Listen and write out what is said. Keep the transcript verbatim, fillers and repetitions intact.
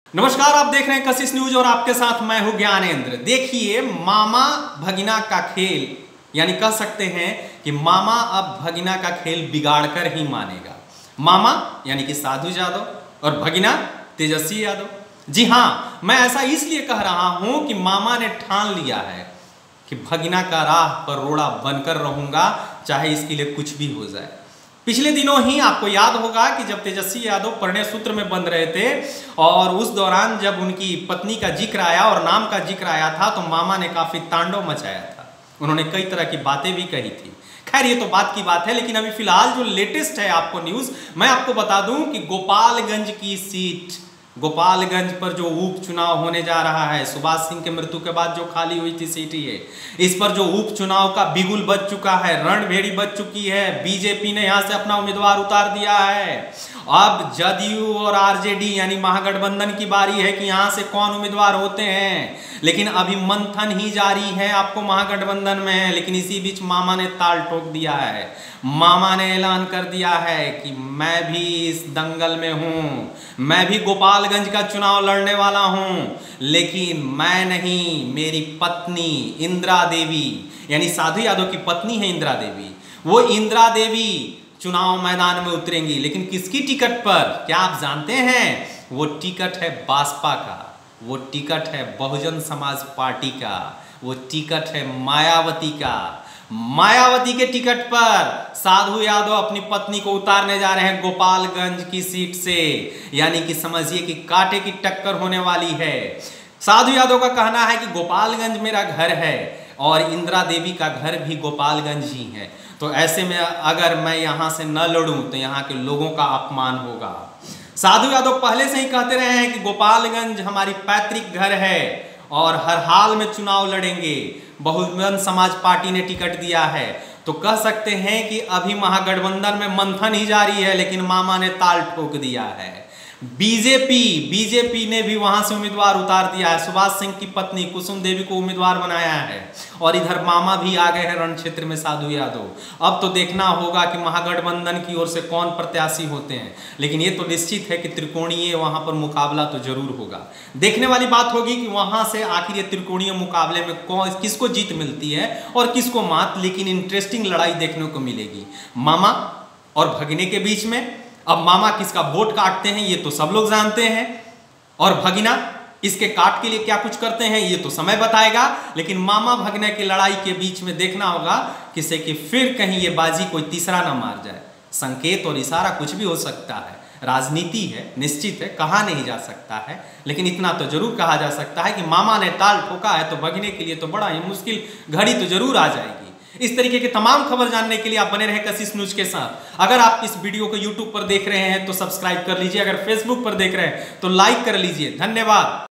नमस्कार, आप देख रहे हैं कशिश न्यूज और आपके साथ मैं हूं ज्ञानेंद्र। देखिए, मामा भगिना का खेल, यानी कह सकते हैं कि मामा अब भगिना का खेल बिगाड़ कर ही मानेगा। मामा यानी कि साधु यादव और भगिना तेजस्वी यादव। जी हाँ, मैं ऐसा इसलिए कह रहा हूं कि मामा ने ठान लिया है कि भगिना का राह पर रोड़ा बनकर रहूंगा, चाहे इसके लिए कुछ भी हो जाए। पिछले दिनों ही आपको याद होगा कि जब तेजस्वी यादव परिणय सूत्र में बंध रहे थे और उस दौरान जब उनकी पत्नी का जिक्र आया और नाम का जिक्र आया था, तो मामा ने काफी तांडव मचाया था। उन्होंने कई तरह की बातें भी कही थी। खैर, ये तो बात की बात है, लेकिन अभी फिलहाल जो लेटेस्ट है आपको न्यूज, मैं आपको बता दूं कि गोपालगंज की सीट, गोपालगंज पर जो उपचुनाव होने जा रहा है, सुभाष सिंह के मृत्यु के बाद जो खाली हुई थी सीट है, इस पर जो उपचुनाव का बिगुल बज चुका है, रणभेड़ी बज चुकी है। बीजेपी ने यहां से अपना उम्मीदवार उतार दिया है। अब जदयू और आरजेडी यानी महागठबंधन की बारी है कि यहां से कौन उम्मीदवार होते हैं। लेकिन अभी मंथन ही जारी है आपको महागठबंधन में। लेकिन इसी बीच मामा ने ताल ठोक दिया है। मामा ने ऐलान कर दिया है कि मैं भी इस दंगल में हूं, मैं भी गोपालगंज का चुनाव लड़ने वाला हूं, लेकिन मैं नहीं, मेरी पत्नी इंदिरा देवी, यानी साधु यादव की पत्नी है इंदिरा देवी, वो इंदिरा देवी चुनाव मैदान में उतरेंगी। लेकिन किसकी टिकट पर, क्या आप जानते हैं? वो टिकट है भाजपा का, वो टिकट है बहुजन समाज पार्टी का, वो टिकट है मायावती का। मायावती के टिकट पर साधु यादव अपनी पत्नी को उतारने जा रहे हैं गोपालगंज की सीट से, यानी कि समझिए कि कांटे की टक्कर होने वाली है। साधु यादव का कहना है कि गोपालगंज मेरा घर है और इंदिरा देवी का घर भी गोपालगंज ही है, तो ऐसे में अगर मैं यहां से न लड़ूं तो यहां के लोगों का अपमान होगा। साधु यादव पहले से ही कहते रहे हैं कि गोपालगंज हमारी पैतृक घर है और हर हाल में चुनाव लड़ेंगे। बहुजन समाज पार्टी ने टिकट दिया है, तो कह सकते हैं कि अभी महागठबंधन में मंथन ही जारी है, लेकिन मामा ने ताल ठोक दिया है। बीजेपी बीजेपी ने भी वहां से उम्मीदवार उतार दिया है। सुभाष सिंह की पत्नी कुसुम देवी को उम्मीदवार बनाया है और इधर मामा भी आ गए हैं रण क्षेत्र में, साधु यादव। अब तो देखना होगा कि महागठबंधन की ओर से कौन प्रत्याशी होते हैं, लेकिन ये तो निश्चित है कि त्रिकोणीय वहां पर मुकाबला तो जरूर होगा। देखने वाली बात होगी कि वहां से आखिर ये त्रिकोणीय मुकाबले में कौन, किसको जीत मिलती है और किसको मात, लेकिन इंटरेस्टिंग लड़ाई देखने को मिलेगी मामा और भगिने के बीच में। अब मामा किसका वोट काटते हैं ये तो सब लोग जानते हैं, और भगिना इसके काट के लिए क्या कुछ करते हैं ये तो समय बताएगा। लेकिन मामा भगिना की लड़ाई के बीच में देखना होगा किसे कि फिर कहीं ये बाजी कोई तीसरा ना मार जाए। संकेत और इशारा कुछ भी हो सकता है, राजनीति है, निश्चित है, कहा नहीं जा सकता है, लेकिन इतना तो जरूर कहा जा सकता है कि मामा ने ताल ठोका है तो भगिने के लिए तो बड़ा ही मुश्किल घड़ी तो जरूर आ जाएगी। इस तरीके की तमाम खबर जानने के लिए आप बने रहे कशिश न्यूज के साथ। अगर आप इस वीडियो को यूट्यूब पर देख रहे हैं तो सब्सक्राइब कर लीजिए, अगर फेसबुक पर देख रहे हैं तो लाइक कर लीजिए। धन्यवाद।